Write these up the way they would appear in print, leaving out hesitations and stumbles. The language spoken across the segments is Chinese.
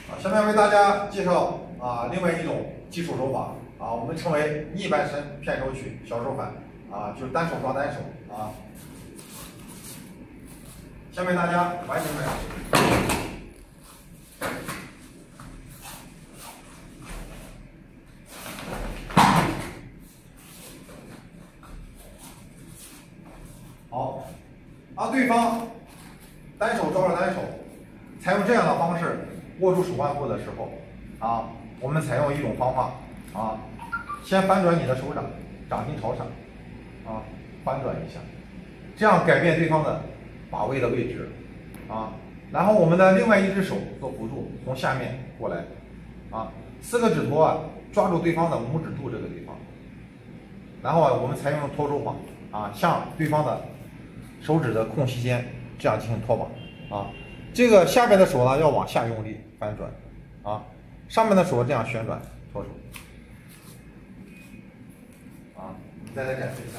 下面为大家介绍另外一种技术手法我们称为逆半身片手曲小手反就是单手抓单手下面大家完成来。好，当对方单手抓着单手，采用这样的方式握住手腕部的时候我们采用一种方法先翻转你的手掌，掌心朝上翻转一下，这样改变对方的把位的位置然后我们的另外一只手做辅助，从下面过来4个指头抓住对方的拇指肚这个地方，然后我们采用托手法向对方的手指的空隙间这样进行托把这个下边的手呢要往下用力翻转上面的手这样旋转托手再来展示一下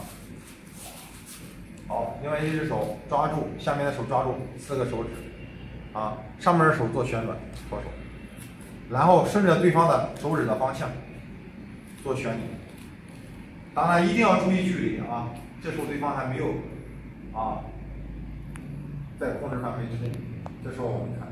好，另外一只手抓住下面的手抓住4个手指上面的手做旋转托手，然后顺着对方的手指的方向做旋拧，当然一定要注意距离这时候对方还没有在控制范围之内，这时候我们看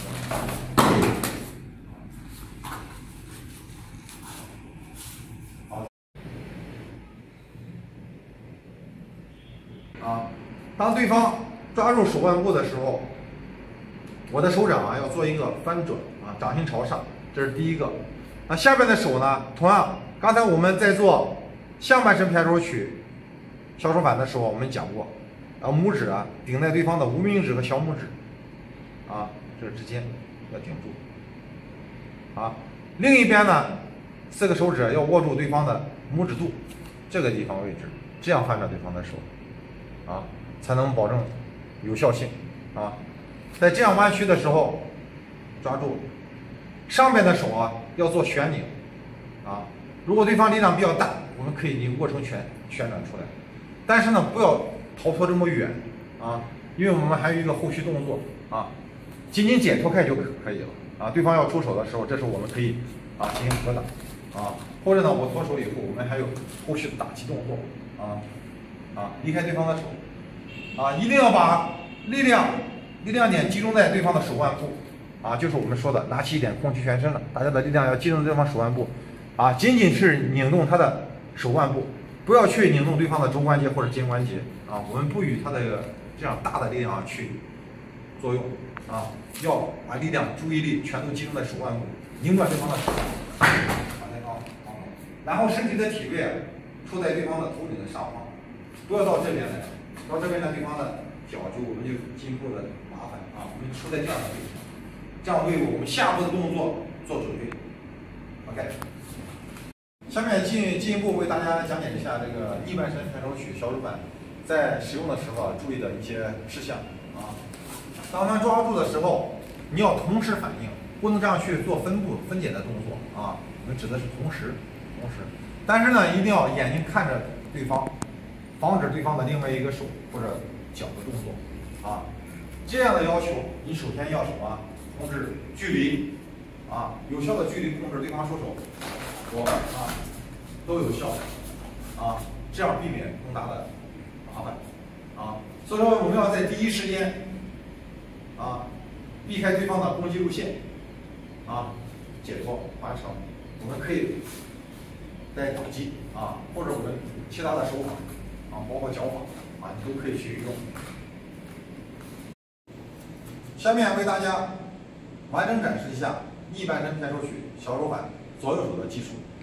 当对方抓住手腕部的时候，我的手掌要做一个翻转掌心朝上，这是第一个。下边的手呢，同样，刚才我们在做上半身片手曲小手反的时候，我们讲过，拇指顶在对方的无名指和小拇指这之间要顶住另一边呢，4个手指要握住对方的拇指肚这个地方位置，这样翻转对方的手才能保证有效性在这样弯曲的时候，抓住上边的手要做旋拧如果对方力量比较大，我们可以握成拳旋转出来，但是呢不要逃脱这么远因为我们还有一个后续动作仅仅解脱开就可以了对方要出手的时候，这时候我们可以进行格挡或者呢我脱手以后，我们还有后续的打击动作离开对方的手一定要把力量点集中在对方的手腕部就是我们说的拿起一点空气全身了，大家的力量要集中在对方手腕部仅仅是拧动他的手腕部，不要去拧动对方的肘关节或者肩关节我们不与他的这样大的力量去作用要把力量注意力全都集中在手腕部，拧转对方的手然后身体的体位处在对方的头顶的上方，不要到这边来，到这边来对方的脚我们就进一步的麻烦我们处在这样的位置，这样为我们下步的动作做准备。 OK， 下面进一步为大家讲解一下这个逆半身片手曲小手反在使用的时候注意的一些事项当他抓住的时候，你要同时反应，不能这样去做分解的动作我们指的是同时，但是呢，一定要眼睛看着对方，防止对方的另外一个手或者脚的动作这样的要求，你首先要什么？控制距离有效的距离控制对方出手，我们都有效这样避免更大的麻烦所以说我们要在第一时间避开对方的攻击路线解脱完成。我们可以再打击或者我们其他的手法包括脚法你都可以去运用。下面为大家完整展示一下逆半身片手曲小手反左右手的技术。